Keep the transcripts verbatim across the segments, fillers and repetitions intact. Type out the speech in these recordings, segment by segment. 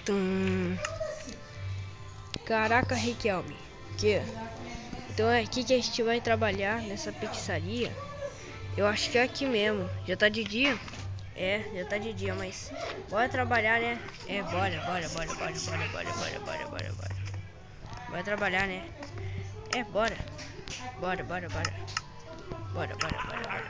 Tum. Caraca, Riquelme. Que? Então é aqui que a gente vai trabalhar, nessa pizzaria. Eu acho que é aqui mesmo. Já tá de dia? É, já tá de dia, mas bora trabalhar, né? É, bora, bora, bora, bora, bora, bora, bora, bora, bora, bora. Bora trabalhar, né? É, bora. Bora, bora, bora. Bora, bora, bora, bora.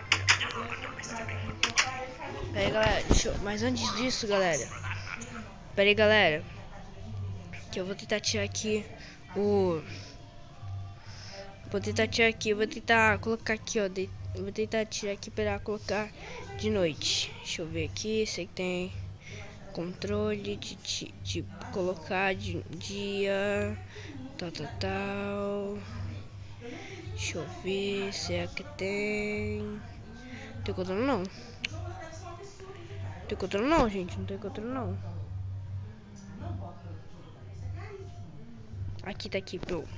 Pera aí, galera, deixa eu... Mas antes disso, galera. Pera aí, galera. Que eu vou tentar tirar aqui o... Vou tentar tirar aqui, vou tentar colocar aqui, ó. De... Vou tentar tirar aqui para colocar de noite. Deixa eu ver aqui, sei que tem controle de, de, de colocar de dia, tal, tal, tal. Deixa eu ver, será que tem... Tem controle não. Tem controle não, gente, não tem controle não. Aqui, tá aqui, pronto.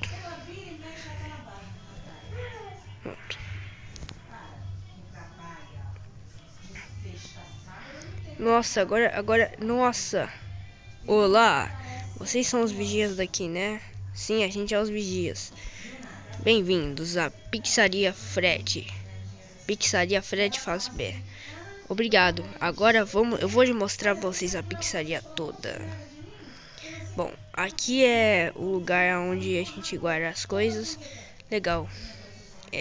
Pronto. Nossa, agora, agora, nossa. Olá, vocês são os vigias daqui, né? Sim, a gente é os vigias. Bem-vindos à Pizzaria Fred. Pizzaria Fred Fazbear. Obrigado. Agora vamos, eu vou mostrar pra vocês a pizzaria toda. Bom, aqui é o lugar onde a gente guarda as coisas. Legal. É.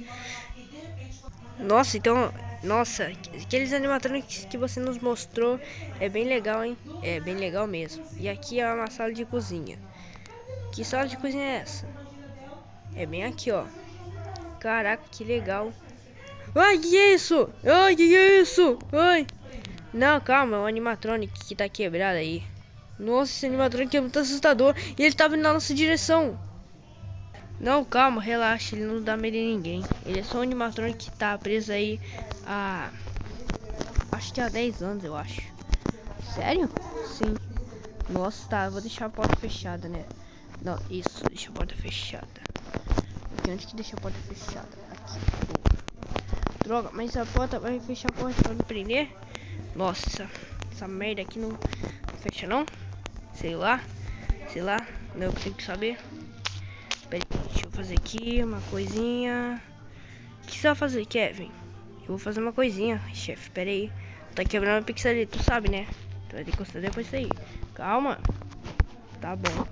Nossa, então... Nossa, aqueles animatronics que você nos mostrou é bem legal, hein? É bem legal mesmo. E aqui é uma sala de cozinha. Que sala de cozinha é essa? É bem aqui, ó. Caraca, que legal. Ai, que é isso? Ai, que é isso? Ai. Não, calma, é um animatronic que tá quebrado aí. Nossa, esse animatronic é muito assustador. E ele tá vindo na nossa direção. Não, calma, relaxa, ele não dá medo em ninguém. Ele é só um animatronic que tá preso aí há... Acho que há dez anos, eu acho. Sério? Sim. Nossa, tá, vou deixar a porta fechada, né? Não, isso, deixa a porta fechada. Porque antes que deixa a porta fechada. Aqui, boa. Droga, mas a porta vai fechar a porta pra me prender? Nossa, essa merda aqui não fecha não? Sei lá, sei lá, não, eu tenho que saber. Pera aí, deixa eu fazer aqui uma coisinha. O que você vai fazer, Kevin? Eu vou fazer uma coisinha, chefe, pera aí. Tá quebrando a pizzaria, tu sabe, né? Tu vai ter que constar depois disso aí. Calma. Tá bom.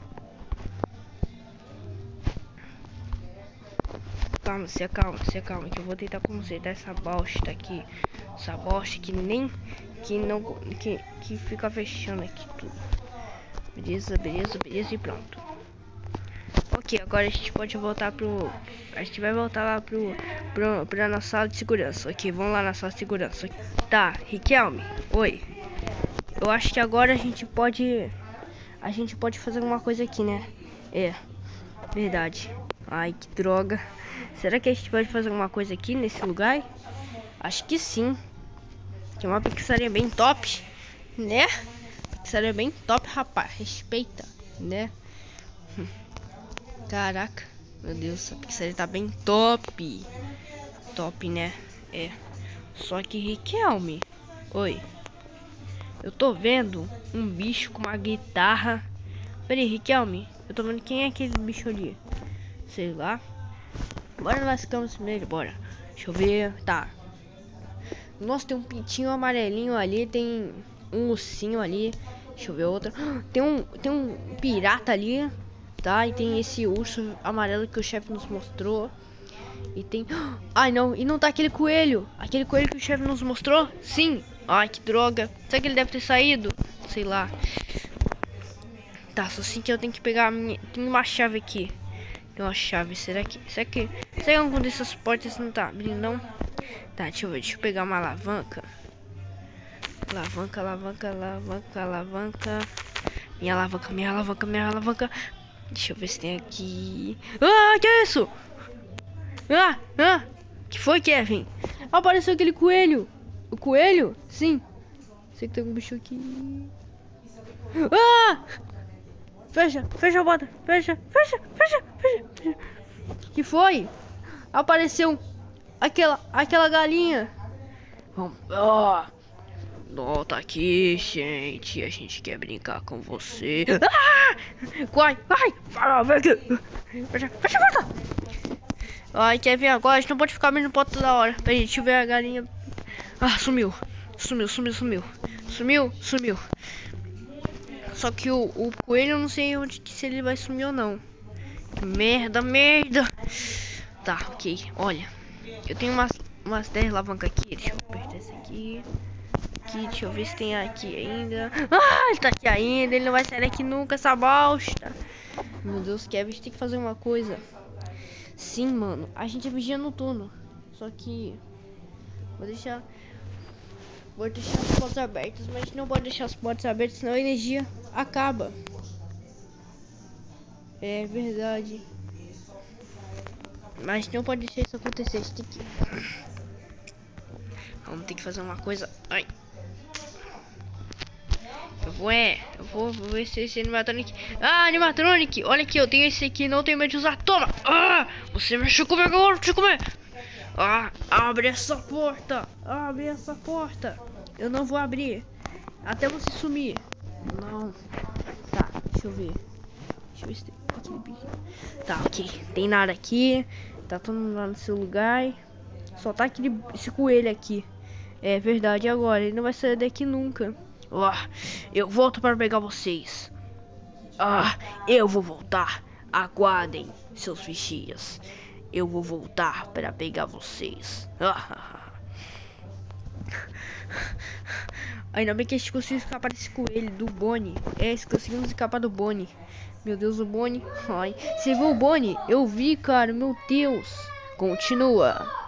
Calma, se acalma, se acalma, que eu vou tentar consertar essa bosta aqui. Essa bosta que nem... Que não... Que, que fica fechando aqui tudo. Beleza, beleza, beleza e pronto. Ok, agora a gente pode voltar pro... A gente vai voltar lá pro... pro pra nossa sala de segurança. Ok, vamos lá na sala de segurança. Tá, Riquelme, oi. Eu acho que agora a gente pode... A gente pode fazer alguma coisa aqui, né? É, verdade. Ai, que droga. Será que a gente pode fazer alguma coisa aqui nesse lugar? Acho que sim. Que é uma pizzaria bem top, né? Pizzaria bem top, rapaz. Respeita, né? Caraca, meu Deus, essa pizzaria tá bem top. Top, né? É. Só que, Riquelme, oi. Eu tô vendo um bicho com uma guitarra. Peraí, Riquelme, eu tô vendo quem é aquele bicho ali. Sei lá. Bora nas camas primeiro, bora. Deixa eu ver, tá. Nossa, tem um pintinho amarelinho ali, tem um ursinho ali. Deixa eu ver outro. Tem um, tem um pirata ali. Tá, e tem esse urso amarelo que o chefe nos mostrou. E tem... Ai, não, e não tá aquele coelho. Aquele coelho que o chefe nos mostrou? Sim. Ai, que droga. Será que ele deve ter saído? Sei lá. Tá, só assim que eu tenho que pegar a minha... Tem uma chave aqui. Tem uma chave, será que... Será que... Será que alguma dessas portas não tá abrindo, não? Tá, deixa eu ver, deixa eu pegar uma alavanca. Alavanca, alavanca, alavanca, alavanca. Minha alavanca, minha alavanca, minha alavanca. Deixa eu ver se tem aqui. Ah, que é isso? Ah, ah. Que foi, Kevin? Apareceu aquele coelho. O coelho? Sim. Sei que tem um bicho aqui. Ah! Fecha, fecha a porta. Fecha, fecha, fecha, fecha, fecha. Que foi? Apareceu aquela, aquela galinha. Vamos. Oh. Volta aqui, gente. A gente quer brincar com você. Ah! Vai, vai. Vai, vai aqui. Fecha, fecha a porta. Ai, quer ver agora? A gente não pode ficar abrindo porta toda hora. Peraí, deixa eu ver a galinha. Ah, sumiu. Sumiu, sumiu, sumiu. Sumiu, sumiu. Só que o, o coelho eu não sei onde se ele vai sumir ou não. Merda, merda. Tá, ok. Olha, eu tenho umas, umas dez alavancas aqui. Deixa eu apertar esse aqui. Aqui, deixa eu ver se tem aqui ainda. Ah, ele tá aqui ainda. Ele não vai sair daqui nunca, essa bosta. Meu Deus, Kevin, a gente tem que fazer uma coisa. Sim, mano. A gente é vigia noturno. Só que... Vou deixar... Vou deixar as portas abertas. Mas a gente não pode deixar as portas abertas, senão a energia acaba. É verdade. Mas a gente não pode deixar isso acontecer. A gente tem que... Vamos ter que fazer uma coisa. Ai. Eu vou é. Eu vou, vou ver se esse animatronic. Ah, animatronic! Olha aqui, eu tenho esse aqui, não tenho medo de usar. Toma! Ah! Você mexeu comigo agora, deixa eu comer! Ah! Abre essa porta! Abre essa porta! Eu não vou abrir. Até você sumir. Não. Tá, deixa eu ver. Deixa eu ver se tem aquele bicho. Tá, ok. Tem nada aqui. Tá todo mundo lá no seu lugar. Só tá aquele, esse coelho aqui. É verdade, agora ele não vai sair daqui nunca. Ah, eu volto para pegar vocês. Ah, eu vou voltar. Aguardem, seus vigias. Eu vou voltar para pegar vocês. Ah, ainda bem que a gente conseguiu escapar desse coelho, do Bonnie. É, conseguimos escapar do Bonnie. Meu Deus, o Bonnie. Ai, você viu o Bonnie? Eu vi, cara, meu Deus. Continua.